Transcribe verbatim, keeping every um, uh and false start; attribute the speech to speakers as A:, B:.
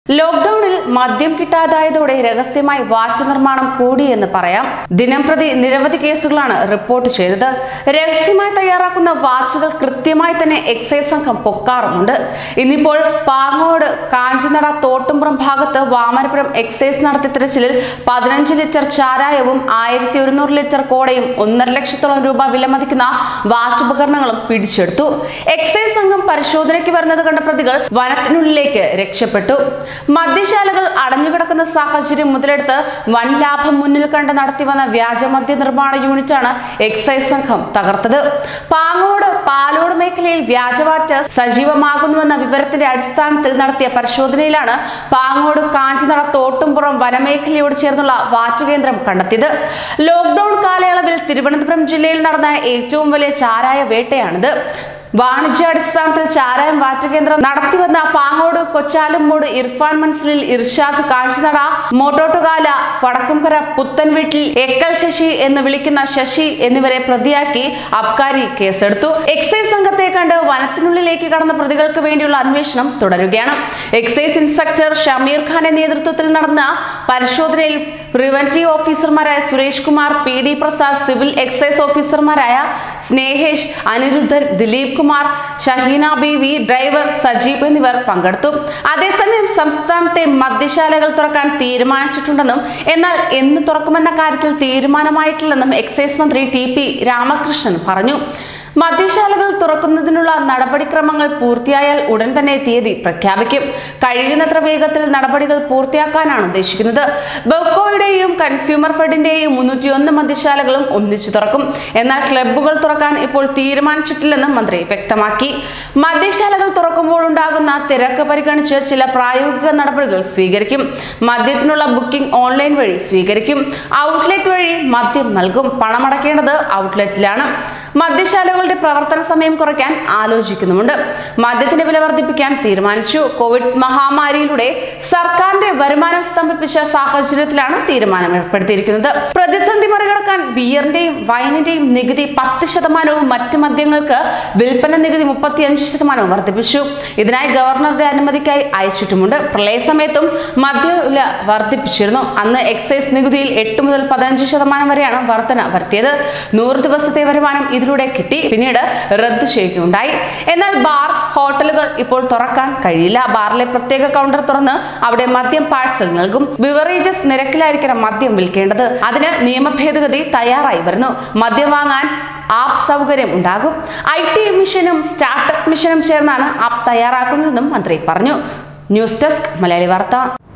A: ലോക്ക്ഡൌണിൽ മദ്യം കിട്ടാതായതോടെ രഹസ്യമായി വാറ്റ് നിർമ്മാണം കൂടിയെന്ന് പറയാം. ദിനംപ്രതി നിരവധി കേസുകളാണ് റിപ്പോർട്ട് ചെയ്തത്. രഹസ്യമായി തയ്യാറാക്കുന്ന വാറ്റുകൾ കൃത്യമായി തന്നെ എക്സൈസ് സംഘം പൊക്കാറുമുണ്ട്. ഇന്നിപ്പോൾ പാങ്ങോട് കാഞ്ചിനട തോട്ടുംപുറം ഭാഗത്ത് വാമനപുരം എക്സൈസ് നടത്തിയ തിരച്ചിലിൽ പതിനഞ്ച് ലിറ്റർ ചാരായവും ആയിരത്തി ഒരുന്നൂറ് ലിറ്റർ കോടയും ഒന്നര ലക്ഷത്തോളം രൂപ വിലമതിക്കുന്ന വാറ്റുപകരണങ്ങളും പിടിച്ചെടുത്തു. എക്സൈസ് സംഘം പരിശോധനയ്ക്ക് വരുന്നത് കണ്ട പ്രതികൾ വനത്തിനുള്ളിലേക്ക് രക്ഷപ്പെട്ടു. മദ്യശാലകൾ അടഞ്ഞുകിടക്കുന്ന സാഹചര്യം മുതലെടുത്ത് വൻ ലാഭം മുന്നിൽ കണ്ട് നടത്തി വന്ന വ്യാജ മദ്യ നിർമ്മാണ യൂണിറ്റാണ് എക്സൈസ് സംഘം തകർത്തത്. പാങ്ങോട് പാലോട് മേഖലയിൽ വ്യാജവാറ്റ് സജീവമാകുന്നുവെന്ന വിവരത്തിന്റെ അടിസ്ഥാനത്തിൽ നടത്തിയ പരിശോധനയിലാണ് പാങ്ങോട് കാഞ്ചിനട തോട്ടുംപുറം വനമേഖലയോട് ചേർന്നുള്ള വാറ്റുകേന്ദ്രം കണ്ടെത്തിയത്. ലോക്ക്ഡൌൺ കാലയളവിൽ തിരുവനന്തപുരം ജില്ലയിൽ നടന്ന ഏറ്റവും വലിയ ചാരായ വേട്ടയാണിത്. വാണിജ്യാടിസ്ഥാനത്തിൽ ചാരായം വാറ്റുകേന്ദ്രം നടത്തിവന്ന പാങ്ങോട് കൊച്ചാലുംമൂട് ഇർഫാൻ മൻസിലിൽ ഇർഷാദ് കാശിനട മോട്ടോട്ടുകാല വടക്കുംകര പുത്തൻവീട്ടിൽ എക്കൽ ശശി എന്ന് വിളിക്കുന്ന ശശി എന്നിവരെ പ്രതിയാക്കി അബ്കാരി കേസെടുത്തു. എക്സൈസ് സംഘത്തെ കണ്ട് വനത്തിനുള്ളിലേക്ക് കടന്ന പ്രതികൾക്ക് വേണ്ടിയുള്ള അന്വേഷണം തുടരുകയാണ്. എക്സൈസ് ഇൻസ്പെക്ടർ ഷമീർ ഖാന്റെ നേതൃത്വത്തിൽ നടന്ന പരിശോധനയിൽ പ്രിവന്റീവ് ഓഫീസർമാരായ Suresh Kumar, P D Prasad, civil excise ഓഫീസർമാരായ സ്നേഹേഷ്, അനിരുദ്ധൻ, ദിലീപ് കുമാർ, ഷഹീന ബീവി, ഡ്രൈവർ സജീബ് എന്നിവർ പങ്കെടുത്തു. അതേസമയം സംസ്ഥാനത്തെ മദ്യശാലകൾ തുറക്കാൻ തീരുമാനിച്ചിട്ടുണ്ടെന്നും എന്നാൽ എന്ന് തുറക്കുമെന്ന കാര്യത്തിൽ തീരുമാനമായിട്ടില്ലെന്നും എക്സൈസ് മന്ത്രി ടി പി രാമകൃഷ്ണൻ പറഞ്ഞു. മദ്യശാലകൾ തുറക്കുന്നതിനുള്ള നടപടിക്രമങ്ങൾ പൂർത്തിയായാൽ ഉടൻ തന്നെ തീയതി പ്രഖ്യാപിക്കും. കഴിയുന്നത്ര വേഗത്തിൽ നടപടികൾ പൂർത്തിയാക്കാനാണ് ഉദ്ദേശിക്കുന്നത്. ബെവ്കോയുടെയും കൺസ്യൂമർ ഫെഡിന്റെയും മുന്നൂറ്റി ഒന്ന് മദ്യശാലകളും ഒന്നിച്ചു തുറക്കും. എന്നാൽ ക്ലബ്ബുകൾ തുറക്കാൻ ഇപ്പോൾ തീരുമാനിച്ചിട്ടില്ലെന്നും മന്ത്രി വ്യക്തമാക്കി. മദ്യശാലകൾ തുറക്കുമ്പോൾ ഉണ്ടാകുന്ന തിരക്ക് പരിഗണിച്ച് ചില പ്രായോഗിക നടപടികൾ സ്വീകരിക്കും. മദ്യത്തിനുള്ള ബുക്കിംഗ് ഓൺലൈൻ വഴി സ്വീകരിക്കും. ഔട്ട്ലെറ്റ് വഴി മദ്യം നൽകും. പണമടക്കേണ്ടത് ഔട്ട്ലെറ്റിലാണ്. മദ്യശാലകളുടെ പ്രവർത്തന സമയം കുറയ്ക്കാൻ ആലോചിക്കുന്നുമുണ്ട്. മദ്യത്തിന്റെ വില വർദ്ധിപ്പിക്കാൻ തീരുമാനിച്ചു. കോവിഡ് മഹാമാരിയിലൂടെ സർക്കാരിന്റെ വരുമാനം സ്തംഭിപ്പിച്ച സാഹചര്യത്തിലാണ് തീരുമാനം ഏർപ്പെടുത്തിയിരിക്കുന്നത്. പ്രതിസന്ധി മറികടക്കാൻ ബിയറിന്റെയും വൈനിന്റെയും നികുതി പത്ത് ശതമാനവും മറ്റ് മദ്യങ്ങൾക്ക് വിൽപ്പന നികുതി മുപ്പത്തിയഞ്ച് ശതമാനവും വർദ്ധിപ്പിച്ചു. ഇതിനായി ഗവർണറുടെ അനുമതിക്കായി അയച്ചിട്ടുമുണ്ട്. പ്രളയ സമയത്തും മദ്യവില വർദ്ധിപ്പിച്ചിരുന്നു. അന്ന് എക്സൈസ് നികുതിയിൽ എട്ട് മുതൽ പതിനഞ്ച് ശതമാനം വരെയാണ് വർധന വരുത്തിയത്. നൂറ് ദിവസത്തെ വരുമാനം ഇതിലൂടെ കിട്ടി. പിന്നീട് റദ്ദ് ചെയ്യുകയുണ്ടായി. എന്നാൽ ബാർ, ഹോട്ടലുകൾ ഇപ്പോൾ തുറക്കാൻ കഴിയില്ല. ബാറിലെ പ്രത്യേക കൗണ്ടർ തുറന്ന് അവിടെ മദ്യം പാഴ്സൽ നൽകും. ബിവറേജസ് നിരക്കിലായിരിക്കണം മദ്യം വിൽക്കേണ്ടത്. അതിന് നിയമ ഭേദഗതി തയ്യാറായി വരുന്നു. മദ്യം വാങ്ങാൻ ആപ്പ് സൗകര്യം ഉണ്ടാകും. ഐ ടി മിഷനും സ്റ്റാർട്ടപ്പ് മിഷനും ചേർന്നാണ് ആപ്പ് തയ്യാറാക്കുന്നതെന്നും മന്ത്രി പറഞ്ഞു. ന്യൂസ് ഡെസ്ക് മലയാളി വാർത്ത.